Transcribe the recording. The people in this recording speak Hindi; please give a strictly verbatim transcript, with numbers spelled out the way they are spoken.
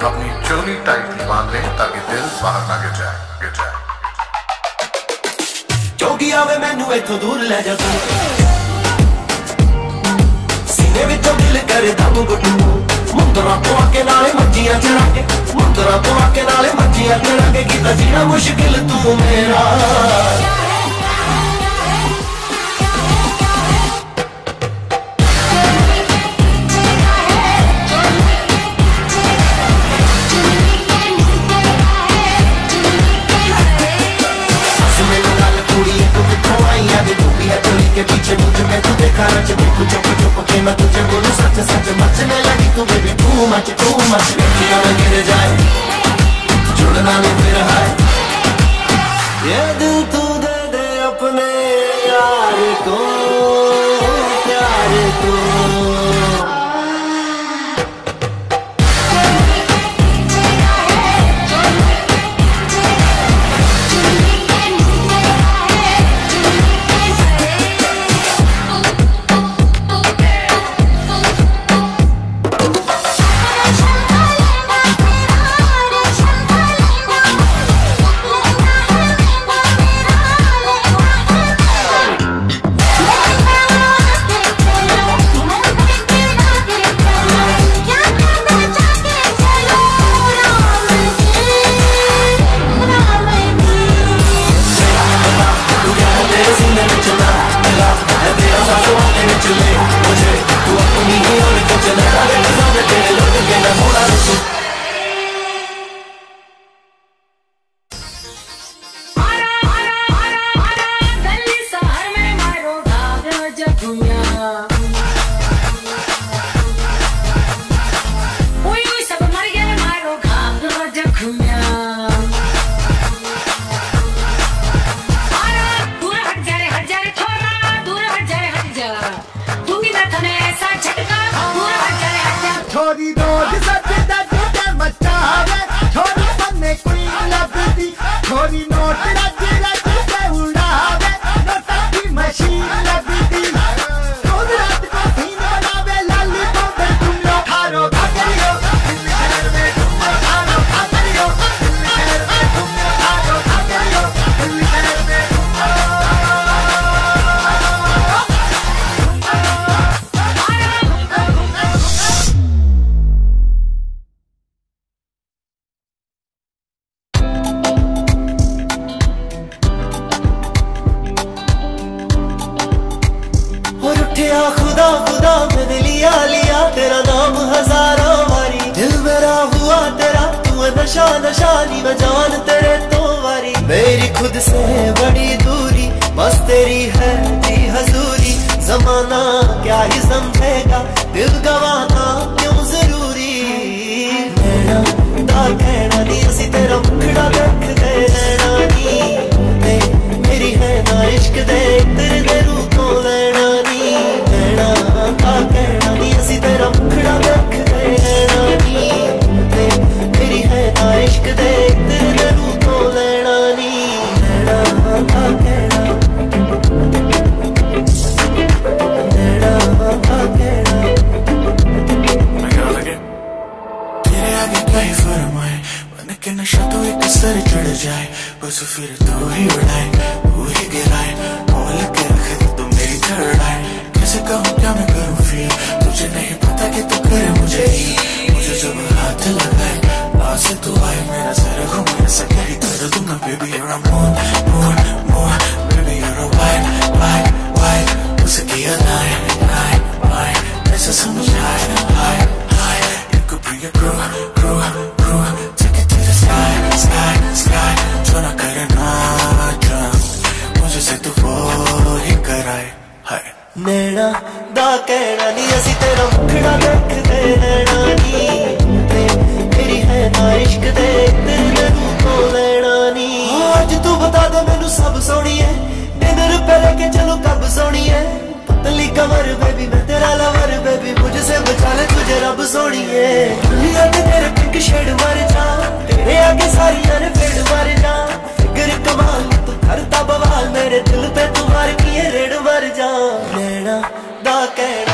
अपनी चोली टाइटली बांध लें ताकि दिल बाहर ना गिर जाए गिर जाए जोगी आवे मैनू इथों दूर ले जा तू सीने विचों दिल करे दम गुटू मुंदरा तो आके नाले मज्जियां चढ़ा के मुंदरा तो आके नाले मज्जियां चढ़ा के कीता जीना मुश्किल तू मेरा के पीछे मुझे मैं तू देखा रच देखू चुप चुप के मैं तुझे बोलूं सच सच मचने लगी तू baby too much too much देखिया ना गिर जाए जुड़ना नहीं फिर हाय ये दिल तू दे दे अपने यार को प्यार को छोरी रोज सच दज के मचावे छोरी बन्ने कोई लभदी छोरी नोट रज रज के उड़ावे नोटा की मशीन लभदी रोज रात को सीने लावे लाली पोते तुम लो खारो खाकरियो दिल शहर में तुम लो खारो खाकरियो दिल शहर में तुम लो खारो खाकरियो दिल शहर में खुदा खुदा मैंने लिया लिया तेरा नाम हजारों बारी दिल मेरा हुआ तेरा तू नशा नशा नी मैं जान तेरे तो वारी मेरी खुद से बड़ी दूरी बस तेरी है जी हजूरी जमाना क्या ही समझेगा दिल गवाना क्यों जरूरी नैना दा कहना नी असी तेरा मुखड़ा देखते रहना नी मेरी है ना इश्क दे तेरे दे रूपों लेना नी नैना दा कहना नी असी तेरा मुखड़ा देखते रहना नी मेरी है ना इश्क दे तेरे दे रूपों लेना नी नैना दा कहना नैना दा कहना तेरे आगे क्या ही फरमाए बन के नशा तो एक सर चढ़ जाए बस फिर तो ही उड़ाए तू ही गिराए बोल के रख दे तो मेरी थर्ड आए कैसे कहूँ क्या मैं करूँ फील तुझे नहीं पता कि तू करे मुझे ही मुझे जब हाथ लगाए पास तू आए मेरा सर घूमे सके ही कर दूँ मैं baby you're a moon moon moon baby you're a white white white उसे किया नाय नाय नाय ऐसा समझ आए हाय हाय you could bring your crew crew crew take it to the sky sky sky जो ना करे ना जाऊं मुझे से तू वो ही कराए हाय नैना दा कहना नी असी तेरा मुखड़ा देखते रहना नी मेरी है ना इश्क दे तेरे रूपों लेना नी आज तू बता दे मैनू सब सोनी है डिनर पे लेके चलो कब सोनी है पतली कमर बेबी मैं तेरा लवर बेबी मुझसे बचा ले तुझे रब सोनी है दुनिया के तेरे पिंक शेड मार जा तेरे आगे सारी ने फेड मार जा फिगर कमाल तू करता बवाल मेरे दिल पे तुम्हारे किए रेड मर जा नैना दा कहना